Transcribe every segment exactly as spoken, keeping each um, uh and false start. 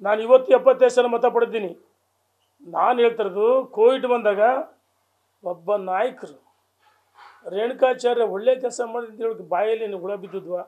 ನಾನು ಇವತ್ತು ಎಪ್ಪತ್ತೈದು ಸಲ ಮತ ಪಡೆದಿದ್ದೀನಿ. ನಾನು ಹೇಳ್ತಿರೋದು ಕೋವಿಡ್ ಬಂದಾಗ ಒಬ್ಬ ನಾಯಕರು ರೇಣುಕಾಚಾರ್ಯ ಒಳ್ಳೆ ಕೆಲಸ ಮಾಡಿದ್ದು ಹೇಳಕ್ಕೆ ಬಾಯಲ್ಲಿ ಹುಳ ಬಿದ್ದಿದ್ವಾ?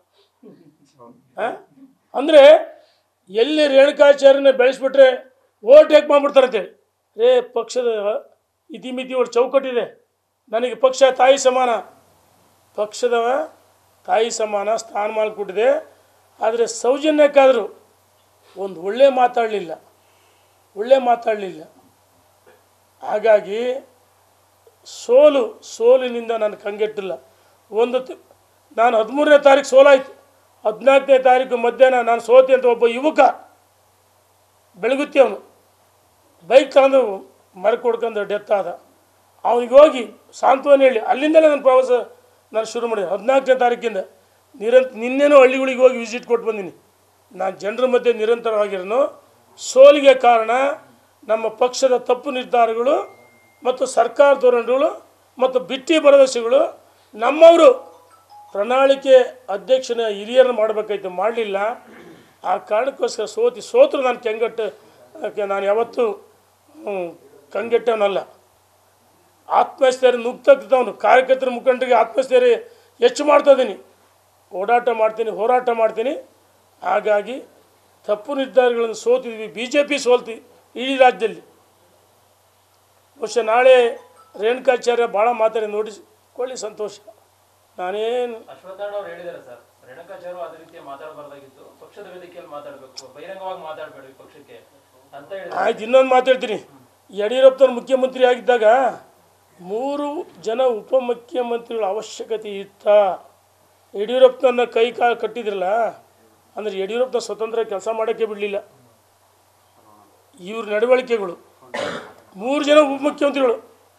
ಅಂದರೆ ಎಲ್ಲಿ ರೇಣುಕಾಚಾರ್ಯನ ಬೆಳೆಸ್ಬಿಟ್ರೆ ಓವರ್ಟೇಕ್ ಮಾಡಿಬಿಡ್ತಾರಂತೇಳಿ. ರೇ ಪಕ್ಷದ ಇತಿಮಿತಿ ಒಂದು ಚೌಕಟ್ಟಿದೆ. ನನಗೆ ಪಕ್ಷ ತಾಯಿ ಸಮಾನ, ಪಕ್ಷದ ತಾಯಿ ಸಮಾನ ಸ್ಥಾನಮಾನ ಕೊಟ್ಟಿದೆ. ಆದರೆ ಸೌಜನ್ಯಕ್ಕಾದರೂ ಒಂದು ಒಳ್ಳೆ ಮಾತಾಡಲಿಲ್ಲ, ಒಳ್ಳೆ ಮಾತಾಡಲಿಲ್ಲ. ಹಾಗಾಗಿ ಸೋಲು ಸೋಲಿನಿಂದ ನಾನು ಕಂಗೆಟ್ಟಿಲ್ಲ. ಒಂದು ನಾನು ಹದಿಮೂರನೇ ತಾರೀಕು ಸೋಲಾಯಿತು, ಹದಿನಾಲ್ಕನೇ ತಾರೀಕು ಮಧ್ಯಾಹ್ನ ನಾನು ಸೋತೆ ಅಂತ ಒಬ್ಬ ಯುವಕ ಬೆಳಗುತ್ತಿ ಅವನು ಬೈಕ್ ತಗೊಂಡು ಮರಕ್ಕೆ ಹೊಡ್ಕೊಂಡು ಡೆತ್ ಆದ. ಅವನಿಗೆ ಹೋಗಿ ಸಾಂತ್ವನ ಹೇಳಿ ಅಲ್ಲಿಂದಲೇ ನನ್ನ ಪ್ರವಾಸ ನಾನು ಶುರು ಮಾಡಿದೆ. ಹದಿನಾಲ್ಕನೇ ತಾರೀಕಿಂದ ನಿರಂತ ನಿನ್ನೇನೂ ಹಳ್ಳಿಗಳಿಗೆ ಹೋಗಿ ವಿಸಿಟ್ ಕೊಟ್ಟು ಬಂದೀನಿ. ನಾನು ಜನರ ಮಧ್ಯೆ ನಿರಂತರವಾಗಿರೋನು. ಸೋಲಿಗೆ ಕಾರಣ ನಮ್ಮ ಪಕ್ಷದ ತಪ್ಪು ನಿರ್ಧಾರಗಳು ಮತ್ತು ಸರ್ಕಾರ ಧೋರಣೆಗಳು ಮತ್ತು ಬಿಟ್ಟಿ ಭರವಸೆಗಳು. ನಮ್ಮವರು ಪ್ರಣಾಳಿಕೆ ಅಧ್ಯಕ್ಷನ ಹಿರಿಯರನ್ನು ಮಾಡಬೇಕಾಯ್ತು, ಮಾಡಲಿಲ್ಲ. ಆ ಕಾರಣಕ್ಕೋಸ್ಕರ ಸೋತಿ ಸೋತರು ನಾನು ಕೆಂಗಟ್ಟು ನಾನು ಯಾವತ್ತೂ ಕಂಗೆಟ್ಟವನಲ್ಲ. ಆತ್ಮಸ್ಥೈರ್ಯ ನುಗ್ತಕ್ಕಂಥವನು. ಕಾರ್ಯಕರ್ತರ ಮುಖಂಡರಿಗೆ ಆತ್ಮಸ್ಥೈರ್ಯ ಹೆಚ್ಚು ಮಾಡ್ತಾ ಇದ್ದೀನಿ, ಓಡಾಟ ಮಾಡ್ತೀನಿ, ಹೋರಾಟ ಮಾಡ್ತೀನಿ. ಹಾಗಾಗಿ ತಪ್ಪು ನಿರ್ಧಾರಗಳನ್ನು ಸೋತಿದ್ವಿ. ಬಿ ಜೆ ಪಿ ಸೋಲ್ತಿ ಇಡೀ ರಾಜ್ಯದಲ್ಲಿ. ಬಹುಶಃ ನಾಳೆ ರೇಣುಕಾಚಾರ್ಯ ಭಾಳ ಮಾತಾಡಿ ನೋಡಿಕೊಳ್ಳಿ, ಸಂತೋಷ. ನಾನೇನು ಅಶ್ವತ್ಥನಾರಾಯಣ ಅವರು ಹೇಳಿದ್ದಾರೆ ಸರ್, ರೇಣುಕಾಚಾರ್ಯ ಅದೇ ರೀತಿ ಮಾತಾಡಬಾರ್ದಾಗಿತ್ತು, ಪಕ್ಷದ ವೇದಿಕೆಯಲ್ಲಿ ಮಾತಾಡಬೇಕು, ಬಹಿರಂಗವಾಗಿ ಮಾತಾಡಬೇಡಿ ಪಕ್ಷಕ್ಕೆ ಅಂತ ಹೇಳಿ. ಆಯ್ತು, ಇನ್ನೊಂದು ಮಾತಾಡ್ತೀನಿ. ಯಡಿಯೂರಪ್ಪನವ್ರು ಮುಖ್ಯಮಂತ್ರಿ ಆಗಿದ್ದಾಗ ಮೂರು ಜನ ಉಪಮುಖ್ಯಮಂತ್ರಿಗಳ ಅವಶ್ಯಕತೆ ಇತ್ತ. ಯಡಿಯೂರಪ್ಪನನ್ನ ಕೈ ಕಾಲು ಕಟ್ಟಿದ್ರಲ್ಲ, ಅಂದರೆ ಯಡಿಯೂರಪ್ಪನ ಸ್ವತಂತ್ರ ಕೆಲಸ ಮಾಡೋಕ್ಕೆ ಬಿಡಲಿಲ್ಲ. ಇವ್ರ ನಡವಳಿಕೆಗಳು, ಮೂರು ಜನ ಉಪಮುಖ್ಯಮಂತ್ರಿಗಳು.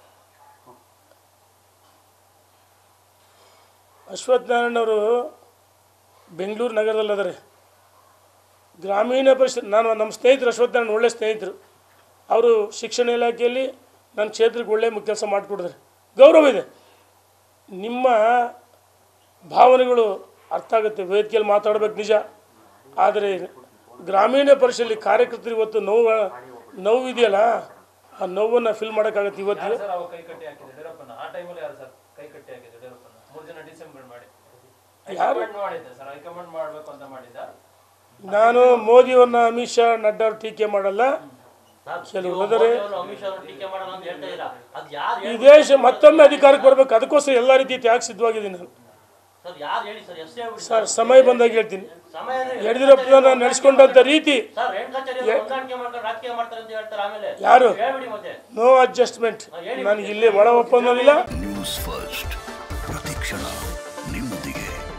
ಅಶ್ವತ್ಥನಾರಾಯಣವರು ಬೆಂಗಳೂರು ನಗರದಲ್ಲದರೆ ಗ್ರಾಮೀಣ ಪರಿಷತ್. ನಾನು ನಮ್ಮ ಸ್ನೇಹಿತರು ಅಶ್ವತ್ಥನಾರಾಯಣ ಒಳ್ಳೆ ಸ್ನೇಹಿತರು. ಅವರು ಶಿಕ್ಷಣ ಇಲಾಖೆಯಲ್ಲಿ ನನ್ನ ಕ್ಷೇತ್ರಕ್ಕೆ ಒಳ್ಳೆ ಕೆಲಸ ಮಾಡಿಕೊಡಿದ್ರೆ ಗೌರವ ಇದೆ. ನಿಮ್ಮ ಭಾವನೆಗಳು ಅರ್ಥ ಆಗುತ್ತೆ, ವೇದಿಕೆಯಲ್ಲಿ ಮಾತಾಡಬೇಕು ನಿಜ. ಆದರೆ ಗ್ರಾಮೀಣ ಪರಿಷತ್ತಲ್ಲಿ ಕಾರ್ಯಕರ್ತರು ಇವತ್ತು ನೋವು ನೋವು ಇದೆಯಲ್ಲ, ಆ ನೋವನ್ನು ಫಿಲ್ ಮಾಡೋಕ್ಕಾಗತ್ತೆ. ಇವತ್ತು ನಾನು ಮೋದಿಯವ್ರನ್ನ ಅಮಿತ್ ಶಾ ನಡ್ಡಾ ಟೀಕೆ ಮಾಡಲ್ಲ. ಕೆಲವು ಹೋದರೆ ಈ ದೇಶ ಮತ್ತೊಮ್ಮೆ ಅಧಿಕಾರಕ್ಕೆ ಬರಬೇಕು, ಅದಕ್ಕೋಸ್ಕರ ಎಲ್ಲ ರೀತಿ ತ್ಯಾಗ ಸಿದ್ಧವಾಗಿದ್ದೀನಿ ನಾನು. ಸರ್ ಸಮಯ ಬಂದಾಗ ಹೇಳ್ತೀನಿ. ಯಡಿಯೂರಪ್ಪನ ನಡೆಸ್ಕೊಂಡಂಥ ರೀತಿ ಯಾರು ನೋ ಅಡ್ಜಸ್ಟ್ಮೆಂಟ್. ನನಗೆ ಇಲ್ಲಿ ಒಳ ಒಪ್ಪಂದವಿಲ್ಲ. ನ್ಯೂಸ್ ಫಸ್ಟ್ ಪ್ರತಿಕ್ಷಣ ನಿಮ್ಮೊಂದಿಗೆ.